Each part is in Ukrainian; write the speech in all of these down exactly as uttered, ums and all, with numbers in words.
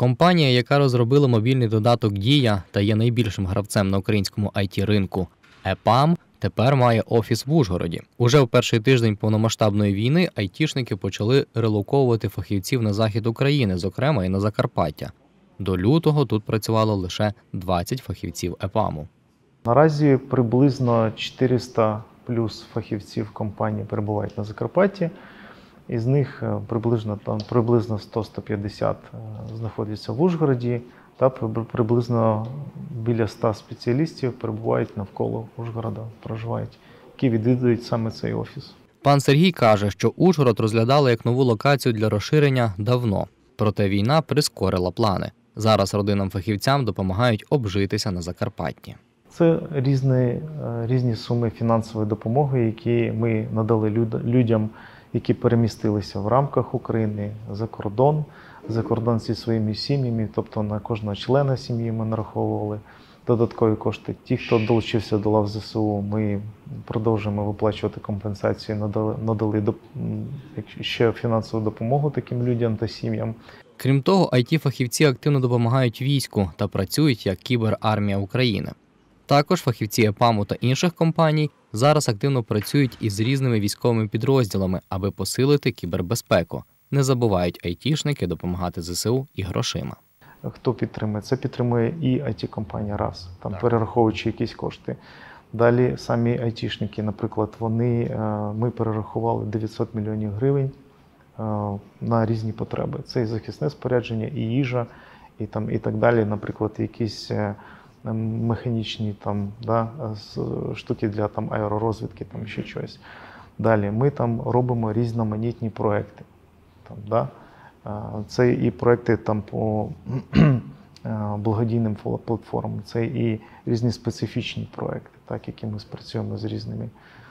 Компанія, яка розробила мобільний додаток «Дія» та є найбільшим гравцем на українському ай ті-ринку, ЕПАМ, тепер має офіс в Ужгороді. Уже в перший тиждень повномасштабної війни айтішники почали релоковувати фахівців на захід України, зокрема і на Закарпаття. До лютого тут працювало лише двадцять фахівців ЕПАМу. Наразі приблизно чотириста плюс фахівців компанії перебувають на Закарпатті. Із них приблизно, там, приблизно сто - сто п'ятдесят знаходяться в Ужгороді, та приблизно біля ста спеціалістів перебувають навколо Ужгорода, проживають, які відвідують саме цей офіс. Пан Сергій каже, що Ужгород розглядали як нову локацію для розширення давно. Проте війна прискорила плани. Зараз родинам-фахівцям допомагають обжитися на Закарпатті. Це різні, різні суми фінансової допомоги, які ми надали людям, які перемістилися в рамках України за кордон, за кордон зі своїми сім'ями, тобто на кожного члена сім'ї ми нараховували додаткові кошти. Ті, хто долучився до лав ЗСУ, ми продовжуємо виплачувати компенсації, надали, надали ще фінансову допомогу таким людям та сім'ям. Крім того, ай ті-фахівці активно допомагають війську та працюють як кіберармія України. Також фахівці ЕПАМу та інших компаній зараз активно працюють із різними військовими підрозділами, аби посилити кібербезпеку. Не забувають айтішники допомагати ЗСУ і грошима. Хто підтримує? Це підтримує і ай ті-компанія раз, там перераховуючи якісь кошти. Далі самі айтішники, наприклад, вони, ми перерахували дев'ятсот мільйонів гривень на різні потреби. Це і захисне спорядження, і їжа, і, там, і так далі, наприклад, якісь механічні там, да, штуки для там, аеророзвідки, там, ще щось. Далі ми там робимо різноманітні проекти. Там, да. Це і проекти там, по благодійним платформам, це і різні специфічні проекти, так, які ми спрацюємо з різними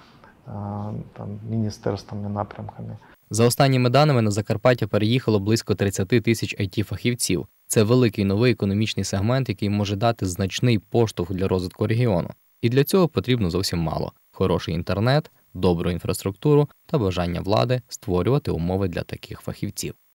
там, міністерствами, напрямками. За останніми даними, на Закарпаття переїхало близько тридцять тисяч ай ті-фахівців. Це великий новий економічний сегмент, який може дати значний поштовх для розвитку регіону. І для цього потрібно зовсім мало – хороший інтернет, добру інфраструктуру та бажання влади створювати умови для таких фахівців.